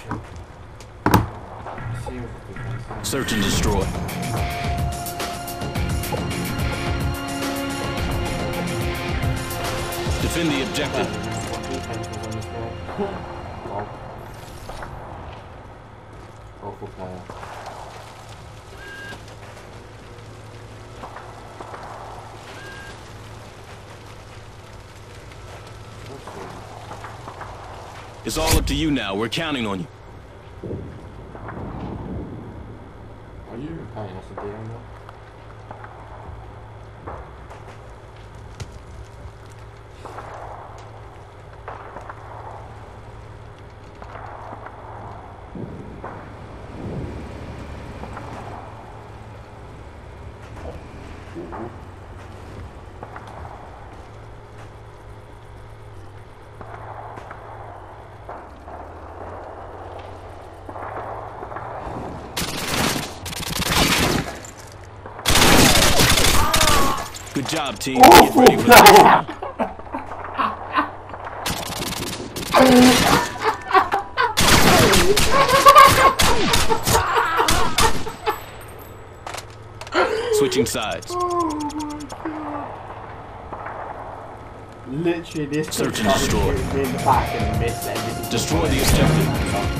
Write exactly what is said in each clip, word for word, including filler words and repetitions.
Search and destroy. Defend the objective. Awful player. It's all up to you now. We're counting on you. Are you paying us a deal now? Good job, team. Get ready for the next round. Switching sides. Literally, this search and destroy. Me in the back and miss everything. Destroy the objective.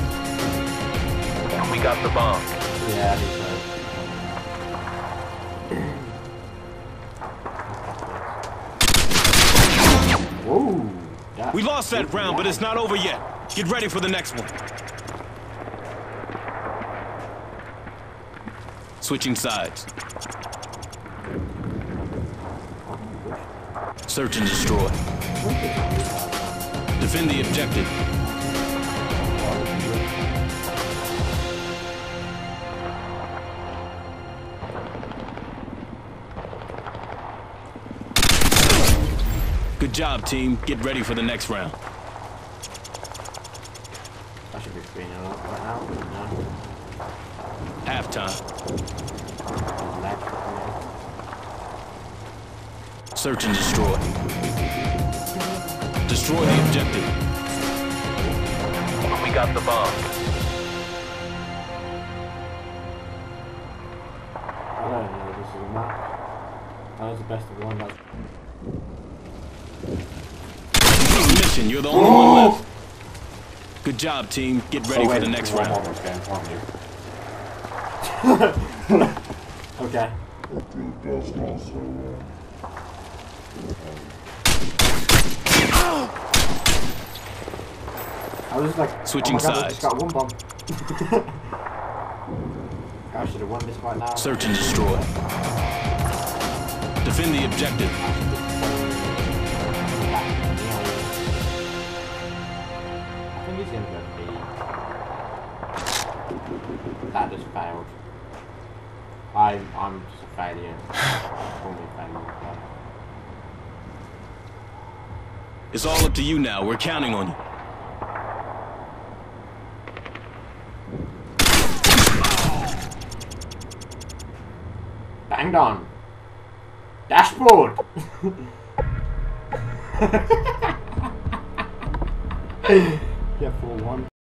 We got the bomb. Yeah, I think so. Whoa, we lost that round, but it's not over yet. Get ready for the next one. Switching sides. Search and destroy. Defend the objective. Good job, team. Get ready for the next round. I should be screening up right now. No. Halftime. Search and destroy. Destroy the objective. We got the bomb. I don't know, this is a match. That was the best of one. That's mission, you're the only one left. Good job, team. Get ready oh, wait, for the next round. Okay. I was like, switching oh my God, I sides. just got one bomb. I should have won this right now. Search and destroy. Defend the objective. That just failed. I, I'm just a failure. Only a failure. It's all up to you now. We're counting on you. Banged on. Dashboard. Yeah, four one.